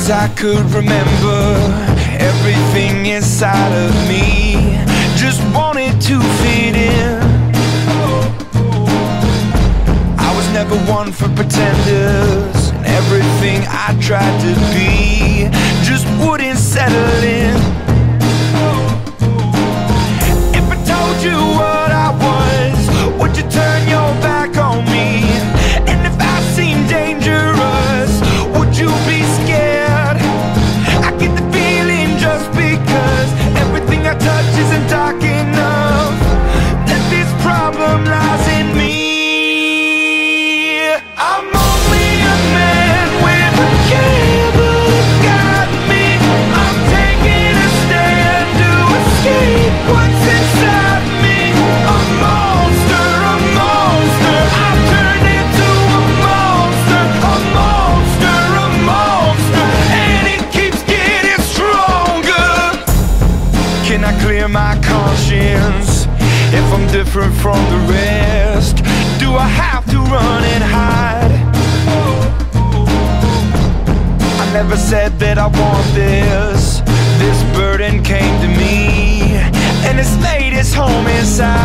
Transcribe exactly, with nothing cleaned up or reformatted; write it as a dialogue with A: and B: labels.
A: Wish I could remember everything inside of me. Just wanted to fit in. I was never one for pretenders, and everything I tried to be just wouldn't settle in. If I told you what I was, would you turn your back on me? And if I seemed dangerous, would you be scared? I get the feeling just because everything I touch isn't dark enough, that this problem lies in me. I'm only a man with a cable that got me. I'm taking a stand to escape what's inside me. A monster, a monster, I've turned into a monster. A monster, a monster, and it keeps getting stronger. Can I clear my conscience if I'm different from the rest? Do I have to run and hide? I never said that I want this. This burden came to me, and it's made its home inside.